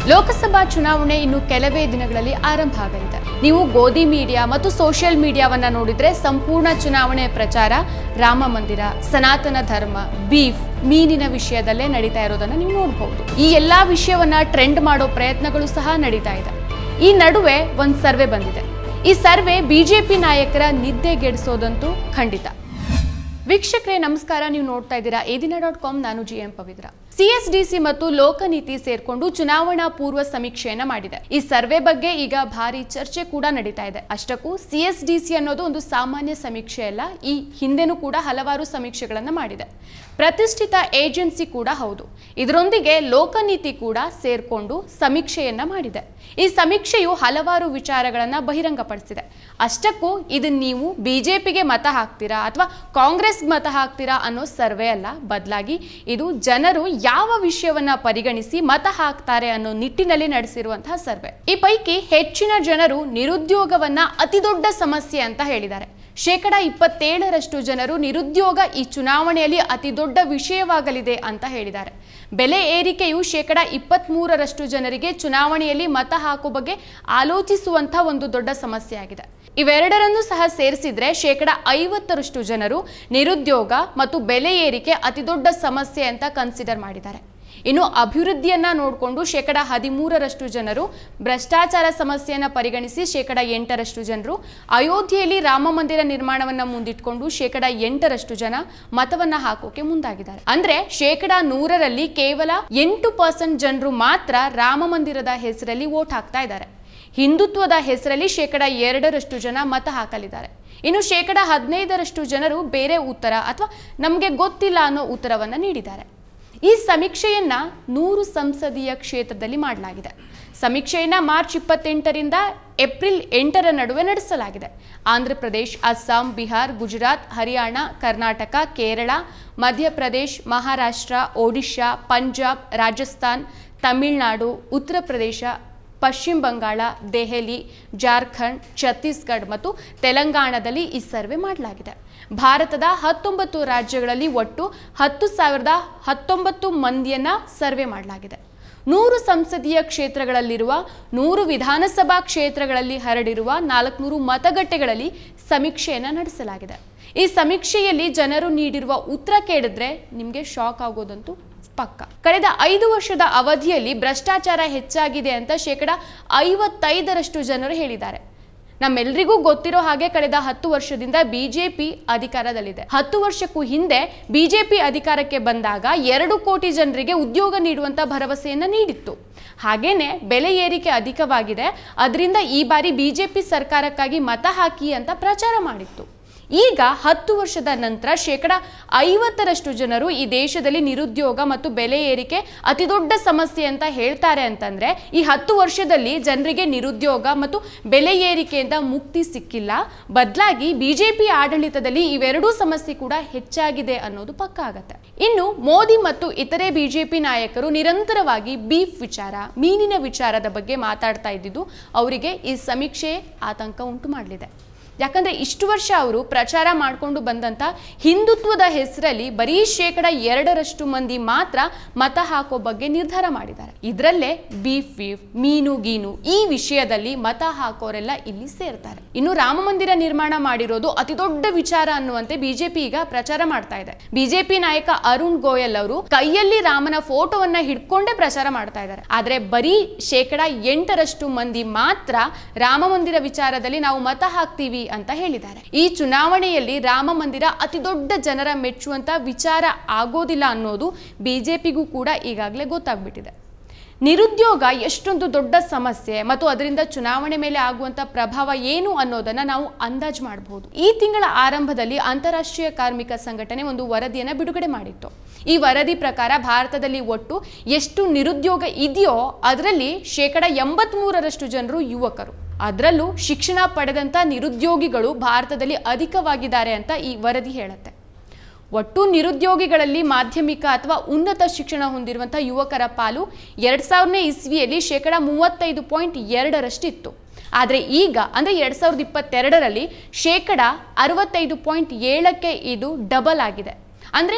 ಲೋಕಸಭಾ ಚುನಾವಣೆ ಇನ್ನು ಕೆಲವೇ ದಿನಗಳಲ್ಲಿ ಆರಂಭ ಆಗಲಿದೆ. ನೀವು ಗೋಧಿ ಮೀಡಿಯಾ ಮತ್ತು ಸೋಷಿಯಲ್ ಮೀಡಿಯಾವನ್ನ ನೋಡಿದ್ರೆ ಸಂಪೂರ್ಣ ಚುನಾವಣೆ ಪ್ರಚಾರ ರಾಮ ಮಂದಿರ, ಸನಾತನ ಧರ್ಮ, ಬೀಫ್, ಮೀನಿನ ವಿಷಯದಲ್ಲೇ ನಡೀತಾ ಇರೋದನ್ನ ನೀವು ನೋಡಬಹುದು. ಈ ಎಲ್ಲಾ ವಿಷಯವನ್ನ ಟ್ರೆಂಡ್ ಮಾಡೋ ಪ್ರಯತ್ನಗಳು ಸಹ ನಡೀತಾ ಇದೆ. ಈ ನಡುವೆ ಒಂದು ಸರ್ವೆ ಬಂದಿದೆ. ಈ ಸರ್ವೆ ಬಿಜೆಪಿ ನಾಯಕರ ನಿದ್ದೆಗೆಡಿಸೋದಂತೂ ಖಂಡಿತ. ವೀಕ್ಷಕರೇ ನಮಸ್ಕಾರ, ನೀವು ನೋಡ್ತಾ ಇದ್ದೀರಾ ಎದಿನ.com. ನಾನು GM ಪವಿತ್ರ. CSDC ಮತ್ತು ಲೋಕನೀತಿ ಸೇರ್ಕೊಂಡು ಚುನಾವಣಾ ಪೂರ್ವ ಸಮೀಕ್ಷೆಯನ್ನ ಮಾಡಿದೆ. ಈ ಸರ್ವೆ ಬಗ್ಗೆ ಈಗ ಭಾರಿ ಚರ್ಚೆ ಕೂಡ ನಡೀತಾ ಇದೆ. ಅಷ್ಟಕ್ಕೂ CSDC ಅನ್ನೋದು ಒಂದು ಸಾಮಾನ್ಯ ಸಮೀಕ್ಷೆ ಅಲ್ಲ. ಈ ಹಿಂದೆನೂ ಕೂಡ ಹಲವಾರು ಸಮೀಕ್ಷೆಗಳನ್ನ ಮಾಡಿದೆ. ಪ್ರತಿಷ್ಠಿತ ಏಜೆನ್ಸಿ ಕೂಡ ಹೌದು. ಇದರೊಂದಿಗೆ ಲೋಕನೀತಿ ಕೂಡ ಸೇರ್ಕೊಂಡು ಸಮೀಕ್ಷೆಯನ್ನ ಮಾಡಿದೆ. ಈ ಸಮೀಕ್ಷೆಯು ಹಲವಾರು ವಿಚಾರಗಳನ್ನ ಬಹಿರಂಗಪಡಿಸಿದೆ. ಅಷ್ಟಕ್ಕೂ ಇದನ್ನ ನೀವು ಬಿಜೆಪಿಗೆ ಮತ ಹಾಕ್ತೀರಾ ಅಥವಾ ಕಾಂಗ್ರೆಸ್ ಮತ ಹಾಕ್ತೀರಾ ಅನ್ನೋ ಸರ್ವೆ ಅಲ್ಲ. ಬದಲಾಗಿ ಇದು ಜನರು ಯಾವ ವಿಷಯವನ್ನ ಪರಿಗಣಿಸಿ ಮತ ಹಾಕ್ತಾರೆ ಅನ್ನೋ ನಿಟ್ಟಿನಲ್ಲಿ ನಡೆಸಿರುವಂತಹ ಸರ್ವೆ. ಈ ಪೈಕಿ ಹೆಚ್ಚಿನ ಜನರು ನಿರುದ್ಯೋಗವನ್ನ ಅತಿ ದೊಡ್ಡ ಸಮಸ್ಯೆ ಅಂತ ಹೇಳಿದ್ದಾರೆ. 27% ಜನರು ನಿರುದ್ಯೋಗ ಈ ಚುನಾವಣೆಯಲ್ಲಿ ಅತಿ ದೊಡ್ಡ ವಿಷಯವಾಗಲಿದೆ ಅಂತ ಹೇಳಿದ್ದಾರೆ. ಬೆಲೆ ಏರಿಕೆಯು 23% ಜನರಿಗೆ ಚುನಾವಣೆಯಲ್ಲಿ ಮತ ಹಾಕುವ ಬಗ್ಗೆ ಆಲೋಚಿಸುವಂತಹ ಒಂದು ದೊಡ್ಡ ಸಮಸ್ಯೆ ಆಗಿದೆ. ಇವೆರಡರನ್ನು ಸಹ ಸೇರಿಸಿದ್ರೆ 50% ಜನರು ನಿರುದ್ಯೋಗ ಮತ್ತು ಬೆಲೆ ಏರಿಕೆ ಅತಿ ದೊಡ್ಡ ಸಮಸ್ಯೆ ಅಂತ ಕನ್ಸಿಡರ್ ಮಾಡಿದ್ದಾರೆ. ಇನ್ನು ಅಭಿವೃದ್ಧಿಯನ್ನ ನೋಡಿಕೊಂಡು 13% ಜನರು ಭ್ರಷ್ಟಾಚಾರ ಸಮಸ್ಯೆಯನ್ನ ಪರಿಗಣಿಸಿ 8% ಜನರು ಅಯೋಧ್ಯೆಯಲ್ಲಿ ರಾಮ ಮಂದಿರ ನಿರ್ಮಾಣವನ್ನ ಮುಂದಿಟ್ಕೊಂಡು 8% ಜನ ಮತವನ್ನ ಹಾಕೋಕೆ ಮುಂದಾಗಿದ್ದಾರೆ. ಅಂದ್ರೆ 100ರಲ್ಲಿ ಕೇವಲ 8% ಜನರು ಮಾತ್ರ ರಾಮ ಮಂದಿರದ ಹೆಸರಲ್ಲಿ ವೋಟ್ ಹಾಕ್ತಾ ಇದ್ದಾರೆ. ಹಿಂದುತ್ವದ ಹೆಸರಲ್ಲಿ 2% ಜನ ಮತ ಹಾಕಲಿದ್ದಾರೆ. ಇನ್ನು 15% ಜನರು ಬೇರೆ ಉತ್ತರ ಅಥವಾ ನಮಗೆ ಗೊತ್ತಿಲ್ಲ ಅನ್ನೋ ಉತ್ತರವನ್ನ ನೀಡಿದ್ದಾರೆ. ಈ ಸಮೀಕ್ಷೆಯನ್ನ 100 ಸಂಸದೀಯ ಕ್ಷೇತ್ರದಲ್ಲಿ ಮಾಡಲಾಗಿದೆ. ಸಮೀಕ್ಷೆಯನ್ನ ಮಾರ್ಚ್ 28ರಿಂದ ಏಪ್ರಿಲ್ 8ರ ನಡುವೆ ನಡೆಸಲಾಗಿದೆ. ಆಂಧ್ರ ಪ್ರದೇಶ್, ಅಸ್ಸಾಂ, ಬಿಹಾರ್, ಗುಜರಾತ್, ಹರಿಯಾಣ, ಕರ್ನಾಟಕ, ಕೇರಳ, ಮಧ್ಯಪ್ರದೇಶ್, ಮಹಾರಾಷ್ಟ್ರ, ಒಡಿಶಾ, ಪಂಜಾಬ್, ರಾಜಸ್ಥಾನ್, ತಮಿಳುನಾಡು, ಉತ್ತರ ಪ್ರದೇಶ, ಪಶ್ಚಿಮ ಬಂಗಾಳ, ದೆಹಲಿ, ಜಾರ್ಖಂಡ್, ಛತ್ತೀಸ್ಗಢ ಮತ್ತು ತೆಲಂಗಾಣದಲ್ಲಿ ಈ ಸರ್ವೆ ಮಾಡಲಾಗಿದೆ. ಭಾರತದ 19 ರಾಜ್ಯಗಳಲ್ಲಿ ಒಟ್ಟು 10,019 ಮಂದಿಯನ್ನ ಸರ್ವೆ ಮಾಡಲಾಗಿದೆ. 100 ಸಂಸದೀಯ ಕ್ಷೇತ್ರಗಳಲ್ಲಿರುವ 100 ವಿಧಾನಸಭಾ ಕ್ಷೇತ್ರಗಳಲ್ಲಿ ಹರಡಿರುವ 400 ಮತಗಟ್ಟೆಗಳಲ್ಲಿ ಸಮೀಕ್ಷೆಯನ್ನ ನಡೆಸಲಾಗಿದೆ. ಈ ಸಮೀಕ್ಷೆಯಲ್ಲಿ ಜನರು ನೀಡಿರುವ ಉತ್ತರ ಕೇಳಿದ್ರೆ ನಿಮಗೆ ಶಾಕ್ ಆಗೋದಂತೂ ಪಕ್ಕ. ಕಳೆದ 5 ವರ್ಷದ ಅವಧಿಯಲ್ಲಿ ಭ್ರಷ್ಟಾಚಾರ ಹೆಚ್ಚಾಗಿದೆ ಅಂತ 55% ಜನರು ಹೇಳಿದ್ದಾರೆ. ನಮ್ಮೆಲ್ಲರಿಗೂ ಗೊತ್ತಿರೋ ಹಾಗೆ ಕಳೆದ 10 ವರ್ಷದಿಂದ ಬಿಜೆಪಿ ಅಧಿಕಾರದಲ್ಲಿದೆ. 10 ವರ್ಷಕ್ಕೂ ಹಿಂದೆ ಬಿಜೆಪಿ ಅಧಿಕಾರಕ್ಕೆ ಬಂದಾಗ 2 ಕೋಟಿ ಜನರಿಗೆ ಉದ್ಯೋಗ ನೀಡುವಂತ ಭರವಸೆಯನ್ನ ನೀಡಿತ್ತು. ಹಾಗೇನೆ ಬೆಲೆ ಏರಿಕೆ ಅಧಿಕವಾಗಿದೆ, ಅದರಿಂದ ಈ ಬಾರಿ ಬಿಜೆಪಿ ಸರ್ಕಾರಕ್ಕಾಗಿ ಮತ ಹಾಕಿ ಅಂತ ಪ್ರಚಾರ ಮಾಡಿತ್ತು. ಈಗ 10 ವರ್ಷದ ನಂತರ 50% ಜನರು ಈ ದೇಶದಲ್ಲಿ ನಿರುದ್ಯೋಗ ಮತ್ತು ಬೆಲೆ ಏರಿಕೆ ಅತಿ ದೊಡ್ಡ ಸಮಸ್ಯೆ ಅಂತ ಹೇಳ್ತಾರೆ ಅಂತಂದ್ರೆ ಈ 10 ವರ್ಷದಲ್ಲಿ ಜನರಿಗೆ ನಿರುದ್ಯೋಗ ಮತ್ತು ಬೆಲೆ ಏರಿಕೆಯಿಂದ ಮುಕ್ತಿ ಸಿಕ್ಕಿಲ್ಲ. ಬದಲಾಗಿ ಬಿಜೆಪಿ ಆಡಳಿತದಲ್ಲಿ ಇವೆರಡೂ ಸಮಸ್ಯೆ ಕೂಡ ಹೆಚ್ಚಾಗಿದೆ ಅನ್ನೋದು ಪಕ್ಕ ಆಗತ್ತೆ. ಇನ್ನು ಮೋದಿ ಮತ್ತು ಇತರೆ ಬಿಜೆಪಿ ನಾಯಕರು ನಿರಂತರವಾಗಿ ಬೀಫ್ ವಿಚಾರ, ಮೀನಿನ ವಿಚಾರದ ಬಗ್ಗೆ ಮಾತಾಡ್ತಾ ಇದ್ದಿದ್ದು ಅವರಿಗೆ ಈ ಸಮೀಕ್ಷೆ ಆತಂಕ ಉಂಟು ಮಾಡಲಿದೆ. ಯಾಕಂದ್ರೆ ಇಷ್ಟು ವರ್ಷ ಅವರು ಪ್ರಚಾರ ಮಾಡಿಕೊಂಡು ಬಂದಂತ ಹಿಂದುತ್ವದ ಹೆಸರಲ್ಲಿ ಬರೀ 2% ಮಂದಿ ಮಾತ್ರ ಮತ ಹಾಕೋ ಬಗ್ಗೆ ನಿರ್ಧಾರ ಮಾಡಿದ್ದಾರೆ. ಇದರಲ್ಲೇ ಬೀಫ್, ಮೀನು, ಗೀನು ಈ ವಿಷಯದಲ್ಲಿ ಮತ ಹಾಕೋರೆಲ್ಲ ಇಲ್ಲಿ ಸೇರ್ತಾರೆ. ಇನ್ನು ರಾಮ ಮಂದಿರ ನಿರ್ಮಾಣ ಮಾಡಿರೋದು ಅತಿ ದೊಡ್ಡ ವಿಚಾರ ಅನ್ನುವಂತೆ ಬಿಜೆಪಿ ಈಗ ಪ್ರಚಾರ ಮಾಡ್ತಾ ಇದೆ. ಬಿಜೆಪಿ ನಾಯಕ ಅರುಣ್ ಗೋಯಲ್ ಅವರು ಕೈಯಲ್ಲಿ ರಾಮನ ಫೋಟೋವನ್ನ ಹಿಡ್ಕೊಂಡೇ ಪ್ರಚಾರ ಮಾಡ್ತಾ ಇದ್ದಾರೆ. ಆದ್ರೆ ಬರೀ 8% ಮಂದಿ ಮಾತ್ರ ರಾಮ ಮಂದಿರ ವಿಚಾರದಲ್ಲಿ ನಾವು ಮತ ಹಾಕ್ತೀವಿ ಅಂತ ಹೇಳಿದ್ದಾರೆ. ಈ ಚುನಾವಣೆಯಲ್ಲಿ ರಾಮ ಮಂದಿರ ಅತಿ ದೊಡ್ಡ ಜನರ ಮೆಚ್ಚುವಂತ ವಿಚಾರ ಆಗೋದಿಲ್ಲ ಅನ್ನೋದು ಬಿಜೆಪಿಗೂ ಕೂಡ ಈಗಾಗಲೇ ಗೊತ್ತಾಗ್ಬಿಟ್ಟಿದೆ. ನಿರುದ್ಯೋಗ ಎಷ್ಟೊಂದು ದೊಡ್ಡ ಸಮಸ್ಯೆ ಮತ್ತು ಅದರಿಂದ ಚುನಾವಣೆ ಮೇಲೆ ಆಗುವಂತ ಪ್ರಭಾವ ಏನು ಅನ್ನೋದನ್ನ ನಾವು ಅಂದಾಜು ಮಾಡಬಹುದು. ಈ ತಿಂಗಳ ಆರಂಭದಲ್ಲಿ ಅಂತಾರಾಷ್ಟ್ರೀಯ ಕಾರ್ಮಿಕ ಸಂಘಟನೆ ಒಂದು ವರದಿಯನ್ನ ಬಿಡುಗಡೆ ಮಾಡಿತ್ತು. ಈ ವರದಿ ಪ್ರಕಾರ ಭಾರತದಲ್ಲಿ ಒಟ್ಟು ಎಷ್ಟು ನಿರುದ್ಯೋಗ ಇದೆಯೋ ಅದರಲ್ಲಿ 83% ಜನರು ಯುವಕರು. ಅದರಲ್ಲೂ ಶಿಕ್ಷಣ ಪಡೆದಂತ ನಿರುದ್ಯೋಗಿಗಳು ಭಾರತದಲ್ಲಿ ಅಧಿಕವಾಗಿದ್ದಾರೆ ಅಂತ ಈ ವರದಿ ಹೇಳುತ್ತೆ. ಒಟ್ಟು ನಿರುದ್ಯೋಗಿಗಳಲ್ಲಿ ಮಾಧ್ಯಮಿಕ ಅಥವಾ ಉನ್ನತ ಶಿಕ್ಷಣ ಹೊಂದಿರುವಂತಹ ಯುವಕರ ಪಾಲು 2000ನೇ ಇಸ್ವಿಯಲ್ಲಿ 35.2% ಇತ್ತು. ಆದರೆ ಈಗ ಅಂದ್ರೆ 2022ರಲ್ಲಿ 65.7% ಇದು ಡಬಲ್ ಆಗಿದೆ. ಅಂದರೆ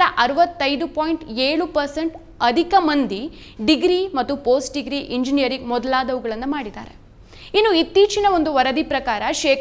65.7% ಅಧಿಕ ಮಂದಿ ಡಿಗ್ರಿ ಮತ್ತು ಪೋಸ್ಟ್ ಡಿಗ್ರಿ ಇಂಜಿನಿಯರಿಂಗ್ ಮೊದಲಾದವುಗಳನ್ನು ಮಾಡಿದ್ದಾರೆ. ಇನ್ನು ಇತ್ತೀಚಿನ ಒಂದು ವರದಿ ಪ್ರಕಾರ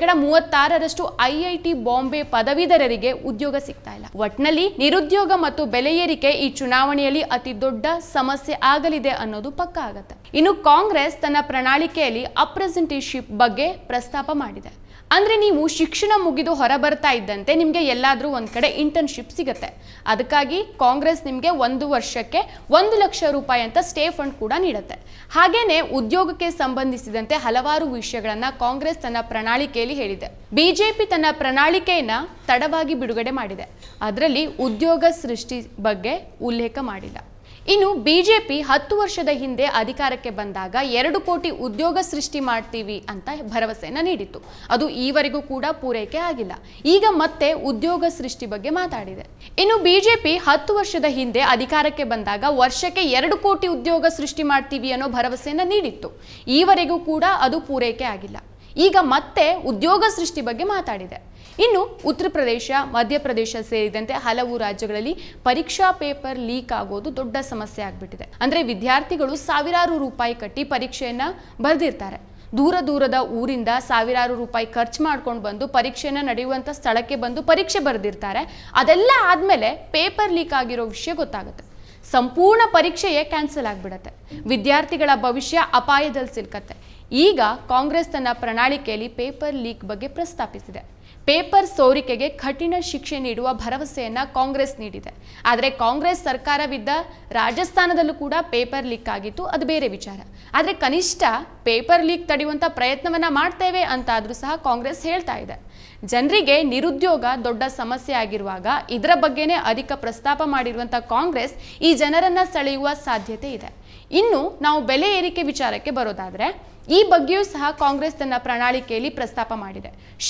36% IIT ಬಾಂಬೆ ಪದವೀಧರರಿಗೆ ಉದ್ಯೋಗ ಸಿಗ್ತಾ ಇಲ್ಲ. ಒಟ್ನಲ್ಲಿ ನಿರುದ್ಯೋಗ ಮತ್ತು ಬೆಲೆ ಏರಿಕೆ ಈ ಚುನಾವಣೆಯಲ್ಲಿ ಅತಿ ದೊಡ್ಡ ಸಮಸ್ಯೆ ಆಗಲಿದೆ ಅನ್ನೋದು ಪಕ್ಕಾ ಆಗತ್ತೆ. ಇನ್ನು ಕಾಂಗ್ರೆಸ್ ತನ್ನ ಪ್ರಣಾಳಿಕೆಯಲ್ಲಿ ಅಪ್ರೆಸೆಂಟೇಷಿಪ್ ಬಗ್ಗೆ ಪ್ರಸ್ತಾಪ ಮಾಡಿದೆ. ಅಂದರೆ ನೀವು ಶಿಕ್ಷಣ ಮುಗಿದು ಹೊರ ಬರ್ತಾ ಇದ್ದಂತೆ ನಿಮಗೆ ಎಲ್ಲಾದರೂ ಒಂದು ಕಡೆ ಇಂಟರ್ನ್ಶಿಪ್ ಸಿಗುತ್ತೆ. ಅದಕ್ಕಾಗಿ ಕಾಂಗ್ರೆಸ್ ನಿಮಗೆ 1 ವರ್ಷಕ್ಕೆ 1 ಲಕ್ಷ ರೂಪಾಯಿ ಅಂತ ಸ್ಟೇ ಫಂಡ್ ಕೂಡ ನೀಡುತ್ತೆ. ಹಾಗೇನೆ ಉದ್ಯೋಗಕ್ಕೆ ಸಂಬಂಧಿಸಿದಂತೆ ಹಲವಾರು ವಿಷಯಗಳನ್ನು ಕಾಂಗ್ರೆಸ್ ತನ್ನ ಪ್ರಣಾಳಿಕೆಯಲ್ಲಿ ಹೇಳಿದೆ. ಬಿಜೆಪಿ ತನ್ನ ಪ್ರಣಾಳಿಕೆಯನ್ನು ತಡವಾಗಿ ಬಿಡುಗಡೆ ಮಾಡಿದೆ. ಅದರಲ್ಲಿ ಉದ್ಯೋಗ ಸೃಷ್ಟಿ ಬಗ್ಗೆ ಉಲ್ಲೇಖ ಮಾಡಿಲ್ಲ. ಇನ್ನು ಬಿಜೆಪಿ 10 ವರ್ಷದ ಹಿಂದೆ ಅಧಿಕಾರಕ್ಕೆ ಬಂದಾಗ 2 ಕೋಟಿ ಉದ್ಯೋಗ ಸೃಷ್ಟಿ ಮಾಡ್ತೀವಿ ಅಂತ ಭರವಸೆಯನ್ನು ನೀಡಿತ್ತು. ಅದು ಈವರೆಗೂ ಕೂಡ ಪೂರೈಕೆ ಆಗಿಲ್ಲ. ಈಗ ಮತ್ತೆ ಉದ್ಯೋಗ ಸೃಷ್ಟಿ ಬಗ್ಗೆ ಮಾತಾಡಿದೆ. ಇನ್ನು ಬಿಜೆಪಿ 10 ವರ್ಷದ ಹಿಂದೆ ಅಧಿಕಾರಕ್ಕೆ ಬಂದಾಗ ವರ್ಷಕ್ಕೆ 2 ಕೋಟಿ ಉದ್ಯೋಗ ಸೃಷ್ಟಿ ಮಾಡ್ತೀವಿ ಅನ್ನೋ ಭರವಸೆಯನ್ನು ನೀಡಿತ್ತು. ಈವರೆಗೂ ಕೂಡ ಅದು ಪೂರೈಕೆ ಆಗಿಲ್ಲ. ಈಗ ಮತ್ತೆ ಉದ್ಯೋಗ ಸೃಷ್ಟಿ ಬಗ್ಗೆ ಮಾತಾಡಿದೆ. ಇನ್ನು ಉತ್ತರ ಪ್ರದೇಶ, ಮಧ್ಯಪ್ರದೇಶ ಸೇರಿದಂತೆ ಹಲವು ರಾಜ್ಯಗಳಲ್ಲಿ ಪರೀಕ್ಷಾ ಪೇಪರ್ ಲೀಕ್ ಆಗೋದು ದೊಡ್ಡ ಸಮಸ್ಯೆ ಆಗಿಬಿಟ್ಟಿದೆ. ಅಂದರೆ ವಿದ್ಯಾರ್ಥಿಗಳು ಸಾವಿರಾರು ರೂಪಾಯಿ ಕಟ್ಟಿ ಪರೀಕ್ಷೆಯನ್ನು ಬರೆದಿರ್ತಾರೆ. ದೂರದ ಊರಿಂದ ಸಾವಿರಾರು ರೂಪಾಯಿ ಖರ್ಚು ಮಾಡ್ಕೊಂಡು ಬಂದು ಪರೀಕ್ಷೆಯನ್ನು ನಡೆಯುವಂಥ ಸ್ಥಳಕ್ಕೆ ಬಂದು ಪರೀಕ್ಷೆ ಬರೆದಿರ್ತಾರೆ. ಅದೆಲ್ಲ ಆದಮೇಲೆ ಪೇಪರ್ ಲೀಕ್ ಆಗಿರೋ ವಿಷಯ ಗೊತ್ತಾಗುತ್ತೆ. ಸಂಪೂರ್ಣ ಪರೀಕ್ಷೆಯೇ ಕ್ಯಾನ್ಸಲ್ ಆಗಿಬಿಡತ್ತೆ. ವಿದ್ಯಾರ್ಥಿಗಳ ಭವಿಷ್ಯ ಅಪಾಯದಲ್ಲಿ ಸಿಲುಕತ್ತೆ. ಈಗ ಕಾಂಗ್ರೆಸ್ ತನ್ನ ಪ್ರಣಾಳಿಕೆಯಲ್ಲಿ ಪೇಪರ್ ಲೀಕ್ ಬಗ್ಗೆ ಪ್ರಸ್ತಾಪಿಸಿದೆ. ಪೇಪರ್ ಸೋರಿಕೆಗೆ ಕಠಿಣ ಶಿಕ್ಷೆ ನೀಡುವ ಭರವಸೆಯನ್ನು ಕಾಂಗ್ರೆಸ್ ನೀಡಿದೆ. ಆದರೆ ಕಾಂಗ್ರೆಸ್ ಸರ್ಕಾರವಿದ್ದ ರಾಜಸ್ಥಾನದಲ್ಲೂ ಕೂಡ ಪೇಪರ್ ಲೀಕ್ ಆಗಿತ್ತು, ಅದು ಬೇರೆ ವಿಚಾರ. ಆದರೆ ಕನಿಷ್ಠ ಪೇಪರ್ ಲೀಕ್ ತಡೆಯುವಂಥ ಪ್ರಯತ್ನವನ್ನು ಮಾಡ್ತೇವೆ ಅಂತಾದರೂ ಸಹ ಕಾಂಗ್ರೆಸ್ ಹೇಳ್ತಾ ಇದೆ. ಜನರಿಗೆ ನಿರುದ್ಯೋಗ ದೊಡ್ಡ ಸಮಸ್ಯೆ ಆಗಿರುವಾಗ ಇದರ ಬಗ್ಗೆನೇ ಅಧಿಕ ಪ್ರಸ್ತಾಪ ಮಾಡಿರುವಂಥ ಕಾಂಗ್ರೆಸ್ ಈ ಜನರನ್ನು ಸೆಳೆಯುವ ಸಾಧ್ಯತೆ ಇದೆ. ಇನ್ನು ನಾವು ಬೆಲೆ ಏರಿಕೆ ವಿಚಾರಕ್ಕೆ ಬರೋದಾದರೆ ಈ ಬಗ್ಗೆಯೂ ಸಹ ಕಾಂಗ್ರೆಸ್ ತನ್ನ ಪ್ರಣಾಳಿಕೆಯಲ್ಲಿ ಪ್ರಸ್ತಾಪ ಮಾಡಿದೆ.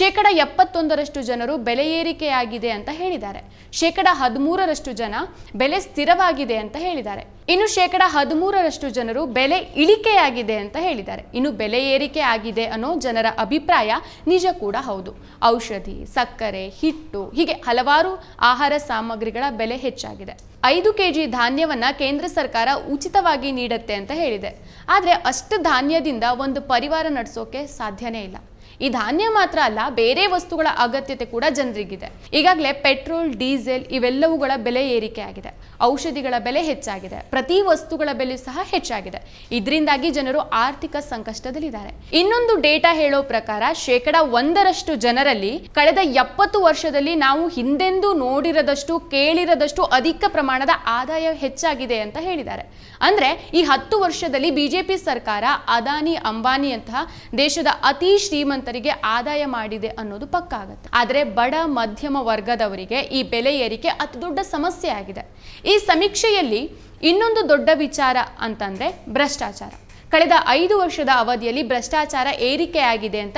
71% ಜನರು ಬೆಲೆ ಏರಿಕೆಯಾಗಿದೆ ಅಂತ ಹೇಳಿದ್ದಾರೆ. 13% ಜನ ಬೆಲೆ ಸ್ಥಿರವಾಗಿದೆ ಅಂತ ಹೇಳಿದ್ದಾರೆ. ಇನ್ನು 13% ಜನರು ಬೆಲೆ ಇಳಿಕೆಯಾಗಿದೆ ಅಂತ ಹೇಳಿದ್ದಾರೆ. ಇನ್ನು ಬೆಲೆ ಏರಿಕೆ ಆಗಿದೆ ಅನ್ನೋ ಜನರ ಅಭಿಪ್ರಾಯ ನಿಜ ಕೂಡ ಹೌದು. ಔಷಧಿ, ಸಕ್ಕರೆ, ಹಿಟ್ಟು ಹೀಗೆ ಹಲವಾರು ಆಹಾರ ಸಾಮಗ್ರಿಗಳ ಬೆಲೆ ಹೆಚ್ಚಾಗಿದೆ. 5 kg ಧಾನ್ಯವನ್ನು ಕೇಂದ್ರ ಸರ್ಕಾರ ಉಚಿತವಾಗಿ ನೀಡುತ್ತೆ ಅಂತ ಹೇಳಿದೆ. ಆದರೆ ಅಷ್ಟು ಧಾನ್ಯದಿಂದ ಒಂದು ಪರಿವಾರ ನಡೆಸೋಕೆ ಸಾಧ್ಯನೇ ಇಲ್ಲ. ಈ ಧಾನ್ಯ ಮಾತ್ರ ಅಲ್ಲ, ಬೇರೆ ವಸ್ತುಗಳ ಅಗತ್ಯತೆ ಕೂಡ ಜನರಿಗಿದೆ. ಈಗಾಗಲೇ ಪೆಟ್ರೋಲ್, ಡೀಸೆಲ್ ಇವೆಲ್ಲವುಗಳ ಬೆಲೆ ಏರಿಕೆ ಆಗಿದೆ. ಔಷಧಿಗಳ ಬೆಲೆ ಹೆಚ್ಚಾಗಿದೆ. ಪ್ರತಿ ವಸ್ತುಗಳ ಬೆಲೆ ಸಹ ಹೆಚ್ಚಾಗಿದೆ. ಇದರಿಂದಾಗಿ ಜನರು ಆರ್ಥಿಕ ಸಂಕಷ್ಟದಲ್ಲಿದ್ದಾರೆ. ಇನ್ನೊಂದು ಡೇಟಾ ಹೇಳೋ ಪ್ರಕಾರ 1% ಜನರಲ್ಲಿ ಕಳೆದ 70 ವರ್ಷದಲ್ಲಿ ನಾವು ಹಿಂದೆಂದೂ ನೋಡಿರದಷ್ಟು, ಕೇಳಿರದಷ್ಟು ಅಧಿಕ ಪ್ರಮಾಣದ ಆದಾಯ ಹೆಚ್ಚಾಗಿದೆ ಅಂತ ಹೇಳಿದ್ದಾರೆ. ಅಂದ್ರೆ ಈ 10 ವರ್ಷದಲ್ಲಿ ಬಿಜೆಪಿ ಸರ್ಕಾರ ಅದಾನಿ, ಅಂಬಾನಿ ಅಂತಹ ದೇಶದ ಅತಿ ಶ್ರೀಮಂತರಿಗೆ ಆದಾಯ ಮಾಡಿದೆ ಅನ್ನೋದು ಪಕ್ಕಾ ಆಗುತ್ತೆ. ಆದರೆ ಬಡ ಮಧ್ಯಮ ವರ್ಗದವರಿಗೆ ಈ ಬೆಲೆ ಏರಿಕೆ ಅತಿ ದೊಡ್ಡ ಸಮಸ್ಯೆ ಆಗಿದೆ. ಈ ಸಮೀಕ್ಷೆಯಲ್ಲಿ ಇನ್ನೊಂದು ದೊಡ್ಡ ವಿಚಾರ ಅಂತಂದ್ರೆ ಭ್ರಷ್ಟಾಚಾರ. ಕಳೆದ 5 ವರ್ಷದ ಅವಧಿಯಲ್ಲಿ ಭ್ರಷ್ಟಾಚಾರ ಏರಿಕೆಯಾಗಿದೆ ಅಂತ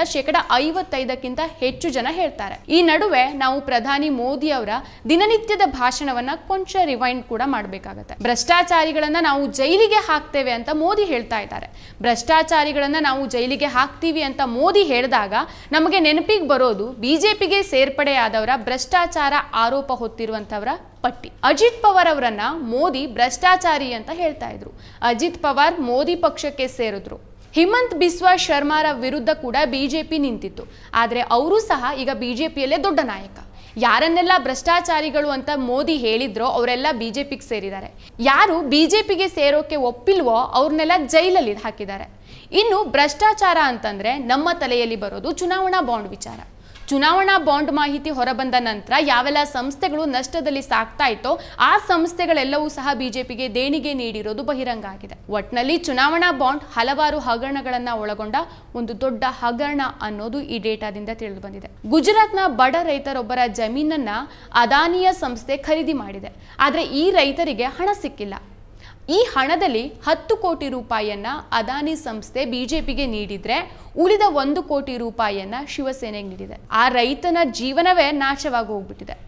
55% ಹೆಚ್ಚು ಜನ ಹೇಳ್ತಾರೆ. ಈ ನಡುವೆ ನಾವು ಪ್ರಧಾನಿ ಮೋದಿ ಅವರ ದಿನನಿತ್ಯದ ಭಾಷಣವನ್ನ ಕೊಂಚ ರಿವೈಂಡ್ ಕೂಡ ಮಾಡಬೇಕಾಗತ್ತೆ. ಭ್ರಷ್ಟಾಚಾರಿಗಳನ್ನ ನಾವು ಜೈಲಿಗೆ ಹಾಕ್ತೇವೆ ಅಂತ ಮೋದಿ ಹೇಳ್ತಾ ಇದ್ದಾರೆ. ಭ್ರಷ್ಟಾಚಾರಿಗಳನ್ನ ನಾವು ಜೈಲಿಗೆ ಹಾಕ್ತೀವಿ ಅಂತ ಮೋದಿ ಹೇಳಿದಾಗ ನಮಗೆ ನೆನಪಿಗೆ ಬರೋದು ಬಿಜೆಪಿಗೆ ಸೇರ್ಪಡೆಯಾದವರ ಭ್ರಷ್ಟಾಚಾರ ಆರೋಪ ಹೊತ್ತಿರುವಂತವರ ಪಟ್ಟಿ. ಅಜಿತ್ ಪವಾರ್ ಅವರನ್ನ ಮೋದಿ ಭ್ರಷ್ಟಾಚಾರಿ ಅಂತ ಹೇಳ್ತಾ ಇದ್ರು. ಅಜಿತ್ ಪವಾರ್ ಮೋದಿ ಪಕ್ಷಕ್ಕೆ ಸೇರಿದ್ರು. ಹಿಮಂತ್ ಬಿಸ್ವಾ ಶರ್ಮಾರ ವಿರುದ್ಧ ಕೂಡ ಬಿಜೆಪಿ ನಿಂತಿತ್ತು. ಆದರೆ ಅವರು ಸಹ ಈಗ ಬಿಜೆಪಿಯಲ್ಲೇ ದೊಡ್ಡ ನಾಯಕ. ಯಾರನ್ನೆಲ್ಲ ಭ್ರಷ್ಟಾಚಾರಿಗಳು ಅಂತ ಮೋದಿ ಹೇಳಿದ್ರೋ ಅವರೆಲ್ಲ ಬಿಜೆಪಿಗೆ ಸೇರಿದ್ದಾರೆ. ಯಾರು ಬಿಜೆಪಿಗೆ ಸೇರೋಕೆ ಒಪ್ಪಿಲ್ವೋ ಅವ್ರನ್ನೆಲ್ಲ ಜೈಲಲ್ಲಿ ಹಾಕಿದ್ದಾರೆ. ಇನ್ನು ಭ್ರಷ್ಟಾಚಾರ ಅಂತಂದ್ರೆ ನಮ್ಮ ತಲೆಯಲ್ಲಿ ಬರೋದು ಚುನಾವಣಾ ಬಾಂಡ್ ವಿಚಾರ. ಚುನಾವಣಾ ಬಾಂಡ್ ಮಾಹಿತಿ ಹೊರಬಂದ ನಂತರ ಯಾವೆಲ್ಲ ಸಂಸ್ಥೆಗಳು ನಷ್ಟದಲ್ಲಿ ಸಾಗ್ತಾ ಇತ್ತೋ ಆ ಸಂಸ್ಥೆಗಳೆಲ್ಲವೂ ಸಹ ಬಿಜೆಪಿಗೆ ದೇಣಿಗೆ ನೀಡಿರೋದು ಬಹಿರಂಗ ಆಗಿದೆ. ಒಟ್ನಲ್ಲಿ ಚುನಾವಣಾ ಬಾಂಡ್ ಹಲವಾರು ಹಗರಣಗಳನ್ನ ಒಳಗೊಂಡ ಒಂದು ದೊಡ್ಡ ಹಗರಣ ಅನ್ನೋದು ಈ ಡೇಟಾದಿಂದ ತಿಳಿದು ಬಂದಿದೆ. ಗುಜರಾತ್ನ ಬಡ ರೈತರೊಬ್ಬರ ಜಮೀನನ್ನ ಅದಾನಿಯ ಸಂಸ್ಥೆ ಖರೀದಿ ಮಾಡಿದೆ. ಆದರೆ ಈ ರೈತರಿಗೆ ಹಣ ಸಿಕ್ಕಿಲ್ಲ. ಈ ಹಣದಲ್ಲಿ 10 ಕೋಟಿ ರೂಪಾಯಿಯನ್ನ ಅದಾನಿ ಸಂಸ್ಥೆ ಬಿಜೆಪಿಗೆ ನೀಡಿದ್ರೆ ಉಳಿದ 1 ಕೋಟಿ ರೂಪಾಯಿಯನ್ನ ಶಿವಸೇನೆಗೆ ನೀಡಿದೆ. ಆ ರೈತನ ಜೀವನವೇ ನಾಶವಾಗಿ ಹೋಗ್ಬಿಟ್ಟಿದೆ.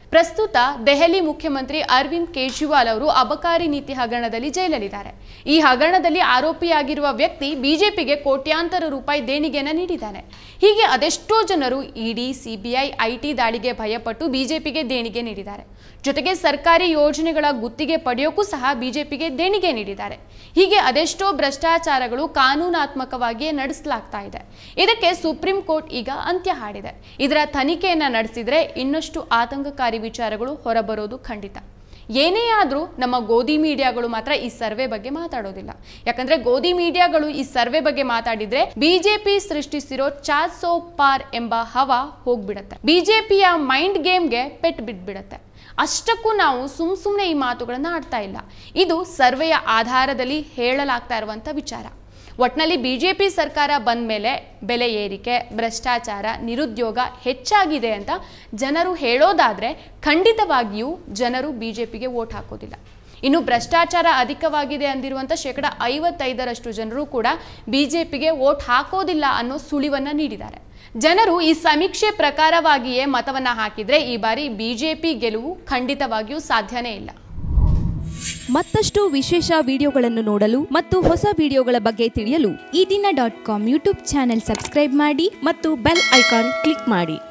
ಪ್ರಸ್ತುತ ದೆಹಲಿ ಮುಖ್ಯಮಂತ್ರಿ ಅರವಿಂದ್ ಕೇಜ್ರಿವಾಲ್ ಅವರು ಅಬಕಾರಿ ನೀತಿ ಹಗರಣದಲ್ಲಿ ಜೈಲಲ್ಲಿದ್ದಾರೆ. ಈ ಹಗರಣದಲ್ಲಿ ಆರೋಪಿಯಾಗಿರುವ ವ್ಯಕ್ತಿ ಬಿಜೆಪಿಗೆ ಕೋಟ್ಯಾಂತರ ರೂಪಾಯಿ ದೇಣಿಗೆಯನ್ನು ನೀಡಿದ್ದಾನೆ. ಹೀಗೆ ಅದೆಷ್ಟೋ ಜನರು ಇಡಿ, ಸಿಬಿಐ, ಐಟಿ ದಾಳಿಗೆ ಭಯಪಟ್ಟು ಬಿಜೆಪಿಗೆ ದೇಣಿಗೆ ನೀಡಿದ್ದಾರೆ. ಜೊತೆಗೆ ಸರ್ಕಾರಿ ಯೋಜನೆಗಳ ಗುತ್ತಿಗೆ ಪಡೆಯೋಕ್ಕೂ ಸಹ ಬಿಜೆಪಿಗೆ ದೇಣಿಗೆ ನೀಡಿದ್ದಾರೆ. ಹೀಗೆ ಅದೆಷ್ಟೋ ಭ್ರಷ್ಟಾಚಾರಗಳು ಕಾನೂನಾತ್ಮಕವಾಗಿಯೇ ನಡೆಸಲಾಗ್ತಾ ಇದೆ. ಇದಕ್ಕೆ ಸುಪ್ರೀಂ ಕೋರ್ಟ್ ಈಗ ಅಂತ್ಯ ಹಾಡಿದೆ. ಇದರ ತನಿಖೆಯನ್ನ ನಡೆಸಿದ್ರೆ ಇನ್ನಷ್ಟು ಆತಂಕಕಾರಿ ವಿಚಾರಗಳು ಹೊರಬರೋದು ಖಂಡಿತ. ಏನೇ ಆದರೂ ನಮ್ಮ ಗೋಧಿ ಮೀಡಿಯಾಗಳು ಮಾತ್ರ ಈ ಸರ್ವೆ ಬಗ್ಗೆ ಮಾತಾಡೋದಿಲ್ಲ. ಯಾಕಂದ್ರೆ ಗೋಧಿ ಮೀಡಿಯಾಗಳು ಈ ಸರ್ವೆ ಬಗ್ಗೆ ಮಾತಾಡಿದ್ರೆ ಬಿಜೆಪಿ ಸೃಷ್ಟಿಸಿರೋ 400 ಪಾರ್ ಎಂಬ ಹವಾ ಹೋಗ್ಬಿಡತ್ತೆ. ಬಿಜೆಪಿಯ ಮೈಂಡ್ ಗೇಮ್ಗೆ ಪೆಟ್ಟು ಬಿದ್ಬಿಡತ್ತೆ. ಅಷ್ಟಕ್ಕೂ ನಾವು ಸುಮ್ಮನೆ ಈ ಮಾತುಗಳನ್ನು ಆಡ್ತಾ ಇಲ್ಲ. ಇದು ಸರ್ವೆಯ ಆಧಾರದಲ್ಲಿ ಹೇಳಲಾಗ್ತಾ ಇರುವಂಥ ವಿಚಾರ. ಒಟ್ನಲ್ಲಿ ಬಿಜೆಪಿ ಸರ್ಕಾರ ಬಂದ ಮೇಲೆ ಬೆಲೆ ಏರಿಕೆ, ಭ್ರಷ್ಟಾಚಾರ, ನಿರುದ್ಯೋಗ ಹೆಚ್ಚಾಗಿದೆ ಅಂತ ಜನರು ಹೇಳೋದಾದ್ರೆ ಖಂಡಿತವಾಗಿಯೂ ಜನರು ಬಿಜೆಪಿಗೆ ವೋಟ್ ಹಾಕೋದಿಲ್ಲ. ಇನ್ನು ಭ್ರಷ್ಟಾಚಾರ ಅಧಿಕವಾಗಿದೆ ಅಂದಿರುವಂಥ 55% ಜನರು ಕೂಡ ಬಿಜೆಪಿಗೆ ವೋಟ್ ಹಾಕೋದಿಲ್ಲ ಅನ್ನೋ ಸುಳಿವನ್ನ ನೀಡಿದ್ದಾರೆ. ಜನರು ಈ ಸಮೀಕ್ಷೆ ಪ್ರಕಾರವಾಗಿಯೇ ಮತವನ್ನ ಹಾಕಿದ್ರೆ ಈ ಬಾರಿ ಬಿಜೆಪಿ ಗೆಲುವು ಖಂಡಿತವಾಗಿಯೂ ಸಾಧ್ಯನೇ ಇಲ್ಲ. ಮತ್ತಷ್ಟು ವಿಶೇಷ ವಿಡಿಯೋಗಳನ್ನು ನೋಡಲು ಮತ್ತು ಹೊಸ ವಿಡಿಯೋಗಳ ಬಗ್ಗೆ ತಿಳಿಯಲು eDina.com ಯೂಟ್ಯೂಬ್ ಚಾನೆಲ್ ಸಬ್ಸ್ಕ್ರೈಬ್ ಮಾಡಿ ಮತ್ತು ಬೆಲ್ ಐಕಾನ್ ಕ್ಲಿಕ್ ಮಾಡಿ.